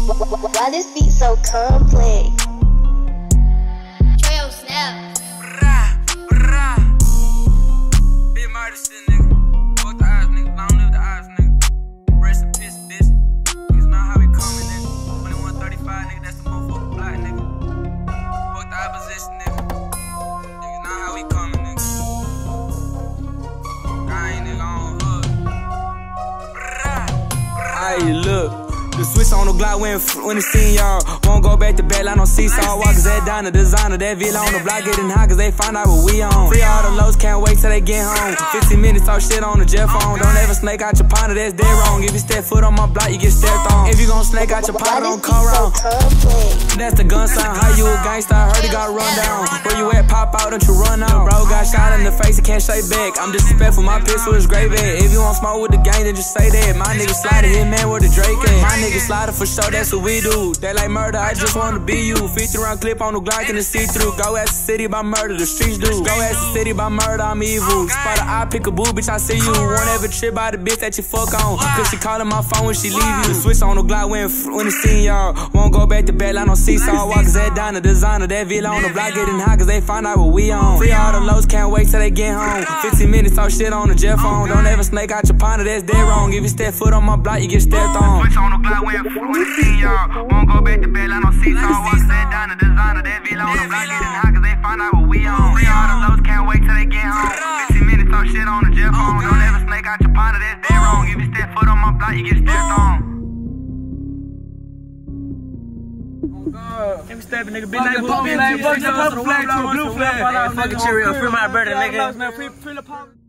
Why this beat so complex? Trail snap. Big murder shit, nigga. Both the eyes, nigga. Long live the eyes, nigga. Rest in peace, bitch. Niggas know how we coming, nigga. 2135, nigga. That's the motherfucking block, nigga. Both the eye position, nigga. Niggas know how we coming, nigga. Grind, nigga, on hood. Hey, look. The switch on the Glock when it's seen y'all. Won't go back to bed like no seesaw. Walkers that down the designer, that villa on the block getting high cause they find out what we on. Free all the lows, can't wait till they get home. 15 minutes talk shit on the jet phone. Don't ever snake out your partner, that's dead wrong. If you step foot on my block, you get stepped on. If you gon' snake out your partner, don't come wrong. That's the gun sign, how you a gangster? I heard he got run down. Where you at, pop out, don't you run out. Bro got shot in the face, he can't shake back. I'm disrespectful, my pistol is great bad. If you want smoke with the gang, then just say that. My nigga sliding, hit man where the Drake at. My nigga sliding for sure, that's what we do. They like murder, I just wanna be you. 50 round clip on the Glock and the see-through. Go ask the city by murder, the streets do. Go ask the city by murder, I'm evil. Spot an eye, pick a boo, bitch, I see you. Won't ever trip by the bitch that you fuck on, cause she callin' my phone when she leave you. The switch on the Glock when it's seen y'all. Won't go back to bed like no seesaw. Walkers that down the designer, that villa on the block getting high cause they find out what we on. Free all the lows, can't wait till they get home. 15 minutes talk shit on the jet phone. Don't ever snake out your partner, that's dead wrong. If you step foot on my block, you get stepped on. Switch on the Glock when it's seen y'all. Won't go back to bed like no seesaw. Walkers that down the designer, that villa on the block getting high cause they find out what we on. Free all the lows, can't wait till they get home. 15 minutes talk shit on the jet phone. Don't ever snake out your partner, that's dead wrong. If you step foot on my block, you get stepped on. Let me stab a nigga, big name, fuck the flag, blue flag. Fucking Cheerio, free my brother, nigga.